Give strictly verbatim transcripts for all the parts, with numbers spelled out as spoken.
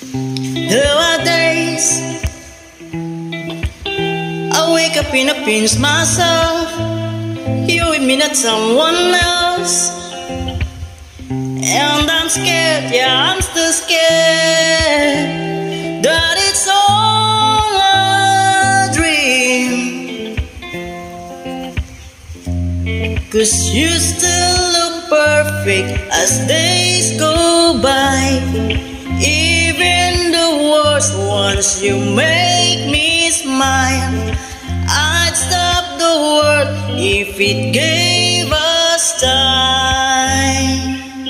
There are days I wake up in a pinch myself. You with me, not someone else. And I'm scared, yeah, I'm still scared that it's all a dream. 'Cause you still look perfect as days go by. Even the worst ones, you make me smile. I'd stop the world if it gave us time.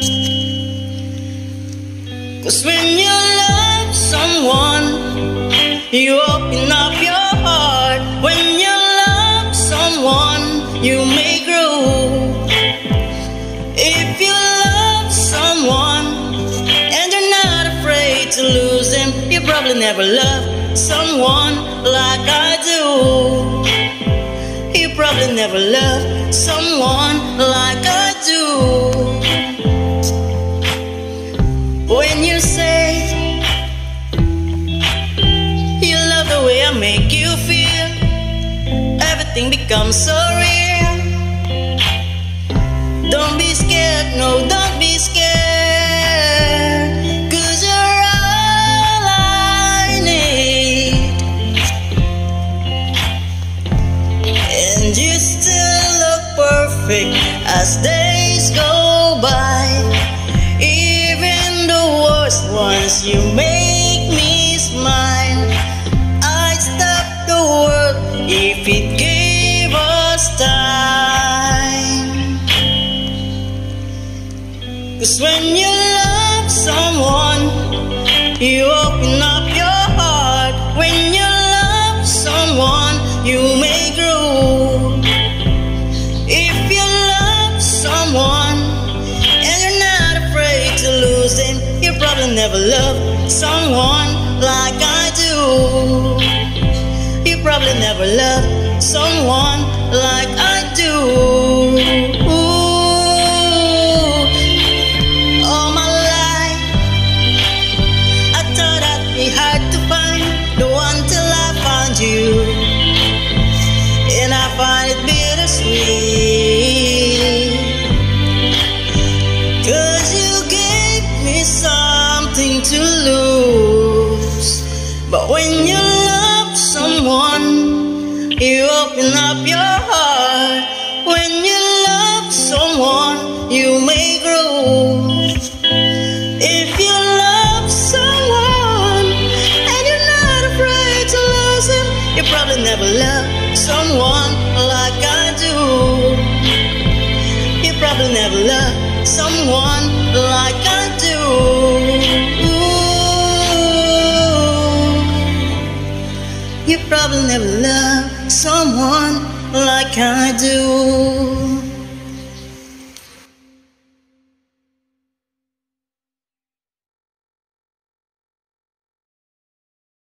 'Cause when you love someone, you open up your heart. When you love someone, you may grow. If you love someone and you're not afraid to lose them, you probably never loved someone like I do. You probably never loved someone like I do. When you say you love the way I make you feel, everything becomes so real. Don't be scared, no, don't be scared, 'cause you're all I need. And you still look perfect as days go by. Even the worst ones, you make me smile. I'd stop the world if it gave us time. 'Cause when you love someone, you open up your heart. When you love someone, you may grow. If you love someone and you're not afraid to lose them, you probably never loved someone like I do. You probably never loved someone like I do. All my life I thought I'd be hard to find the one till I found you. And I find it bittersweet, 'cause you gave me something to lose. But when you love someone, you open up your heart. When you love someone, you may grow. If you love someone and you're not afraid to lose him, you probably never loved someone like I do. You probably never loved someone like I do. You probably never loved someone like I do.